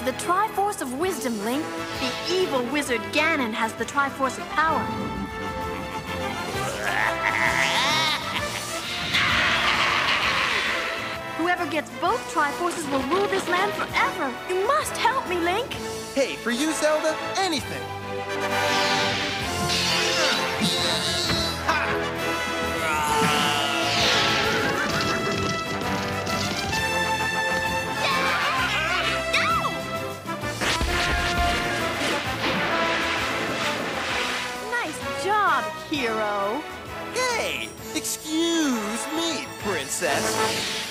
the Triforce of Wisdom, Link. The evil wizard Ganon has the Triforce of Power. Whoever gets both Triforces will rule this land forever. You must help me, Link. Hey, for you, Zelda, anything. Nice job, hero. Hey, excuse me, princess.